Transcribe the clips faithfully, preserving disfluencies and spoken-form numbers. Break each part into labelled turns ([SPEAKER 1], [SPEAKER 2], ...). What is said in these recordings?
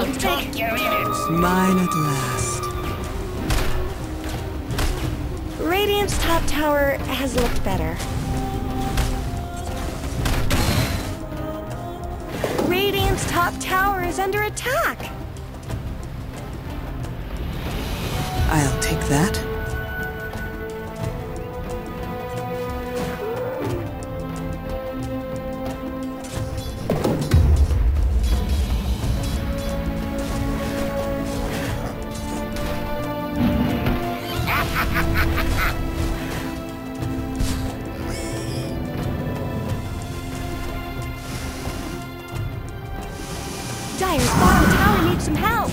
[SPEAKER 1] Don't talk, you idiots!
[SPEAKER 2] Mine at last.
[SPEAKER 3] Radiant's top tower has looked better. Radiant's top tower is under attack.
[SPEAKER 2] I'll take that.
[SPEAKER 3] Dire's bottom tower needs some help.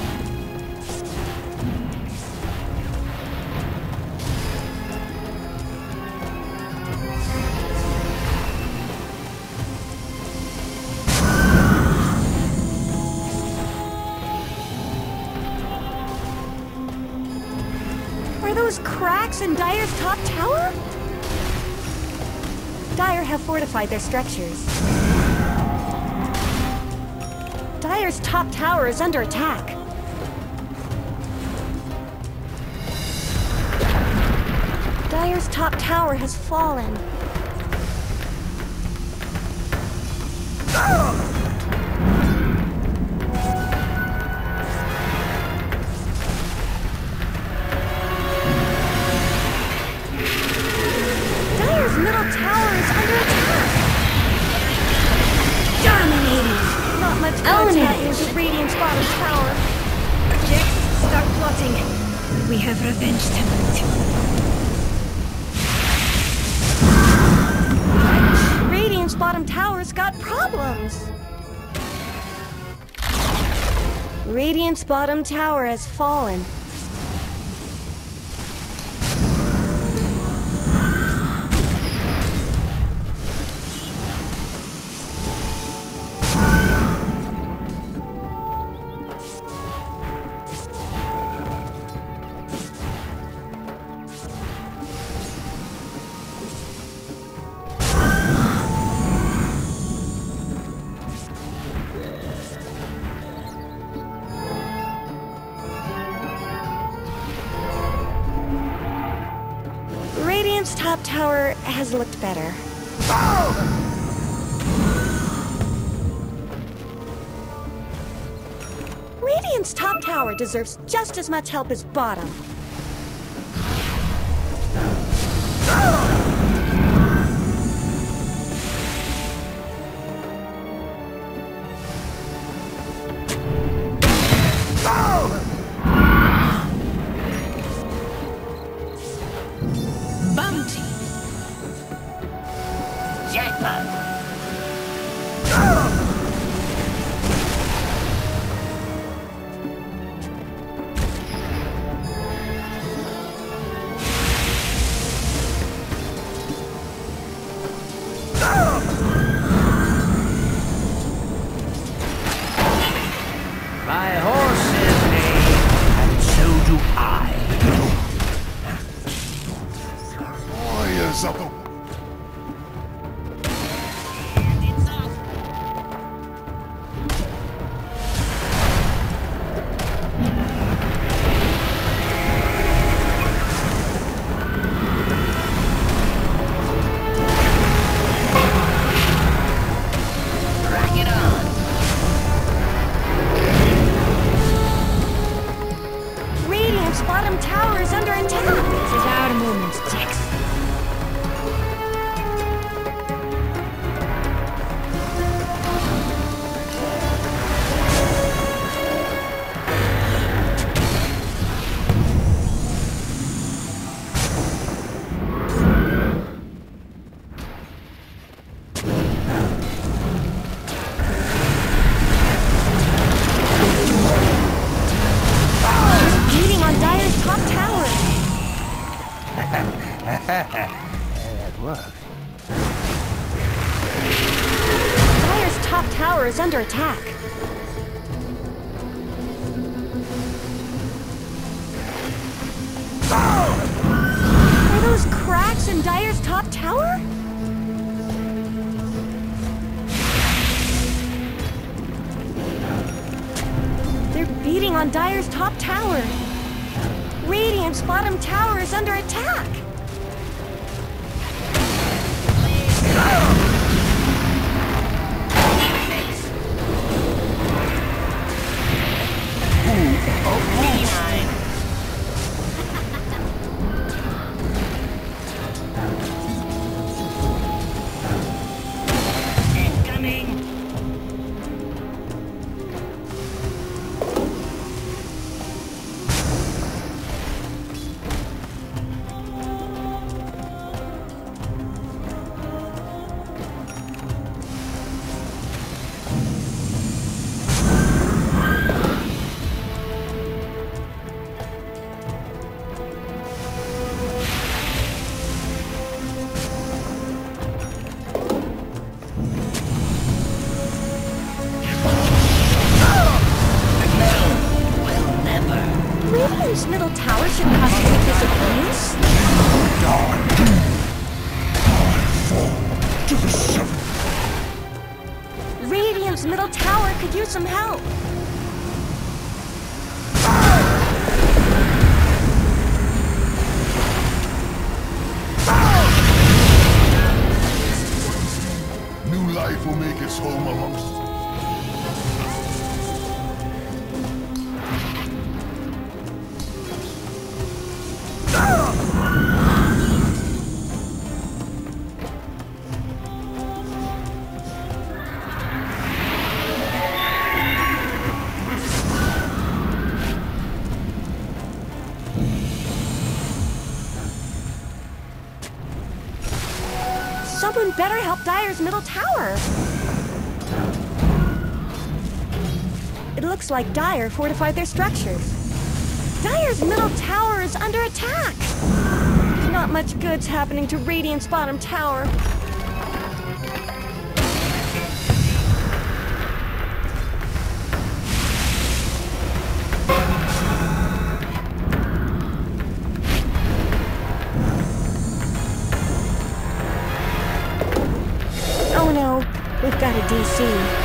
[SPEAKER 3] Are those cracks in Dire's top tower? Dire have fortified their structures. Dire's top tower is under attack. Dire's top tower has fallen. Dire's middle tower is under attack. Dominating! Not much good happening to Radiant's bottom tower.
[SPEAKER 4] Jax, start plotting. We have revenged him.
[SPEAKER 3] Radiant's bottom tower's got problems. Radiant's bottom tower has fallen. Radiant's top tower has looked better. Radiant's top tower deserves just as much help as bottom.
[SPEAKER 4] Bounty.
[SPEAKER 1] Jackpot! My horse is named, and so do I.
[SPEAKER 5] Warriors of the...
[SPEAKER 1] Rock it on!
[SPEAKER 3] Radiant's bottom tower is under attack.
[SPEAKER 4] This is our moment, Jax.
[SPEAKER 3] Beating on Dire's top tower.
[SPEAKER 1] That worked.
[SPEAKER 3] Dire's top tower is under attack. Are those cracks in Dire's top tower? on Dire's top tower. Radiant's bottom tower is under attack. Radiant's middle tower should possibly disappear.
[SPEAKER 5] To the seven.
[SPEAKER 3] Radiant's middle tower could use some help.
[SPEAKER 5] New life will make its home amongst.
[SPEAKER 3] Someone better help Dire's middle tower. It looks like Dire fortified their structures. Dire's middle tower is under attack. Not much good's happening to Radiant's bottom tower. Oh no, we've got a D C.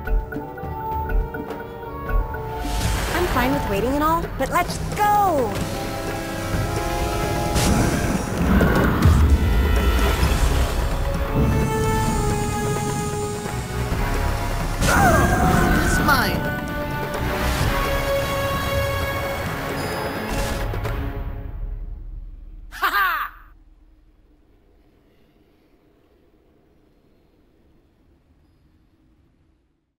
[SPEAKER 3] I'm fine with waiting and all, but let's go!